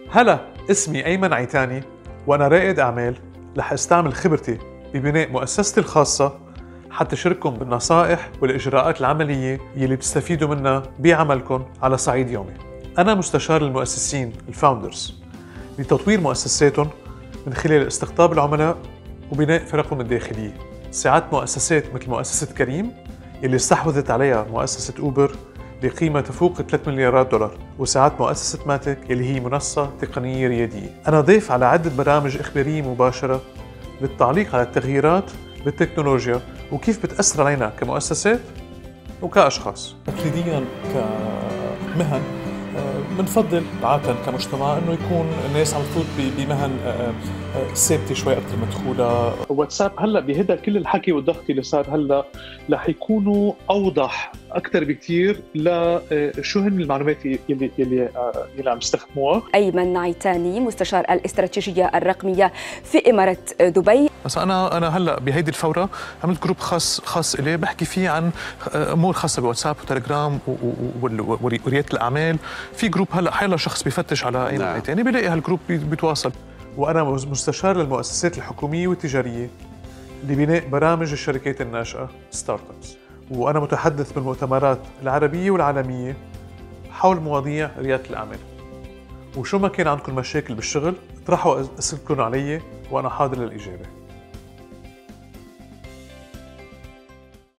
هلا، اسمي أيمن عيتاني وأنا رائد أعمال. رح استعمل خبرتي ببناء مؤسستي الخاصة حتى أشارككم بالنصائح والإجراءات العملية يلي بتستفيدوا منها بعملكم على صعيد يومي. أنا مستشار المؤسسين الفاوندرز لتطوير مؤسساتهم من خلال استقطاب العملاء وبناء فرقهم الداخلية. ساعدت مؤسسات مثل مؤسسة كريم يلي استحوذت عليها مؤسسة أوبر بقيمة تفوق 3 مليارات دولار، وساعدت مؤسسة ماتك يلي هي منصة تقنية ريادية. أنا ضيف على عدة برامج إخبارية مباشرة للتعليق على التغييرات بالتكنولوجيا وكيف بتأثر علينا كمؤسسات وكأشخاص. تقليديا كمهن بنفضل عادة كمجتمع انه يكون الناس عم تفوت بمهن ثابته شوي اكثر مدخوله. واتساب هلا بهذا كل الحكي والضغط اللي صار هلا رح يكونوا اوضح اكثر بكثير لشو هن المعلومات يلي عم يستخدموها. ايمن عيتاني مستشار الاستراتيجيه الرقميه في اماره دبي. بس انا هلا بهيدي الفوره عملت جروب خاص الي بحكي فيه عن امور خاصه بواتساب وتليجرام ورياده الاعمال. في جروب هلا حيلا شخص بيفتش على ايمن عيتاني بيلاقي هالجروب بيتواصل. وأنا مستشار للمؤسسات الحكومية والتجارية لبناء برامج الشركات الناشئة ستارت ابس، وأنا متحدث بالمؤتمرات العربية والعالمية حول مواضيع ريادة الأعمال. وشو ما كان عندكم مشاكل بالشغل اطرحوا أسئلتكم علي وأنا حاضر للإجابة.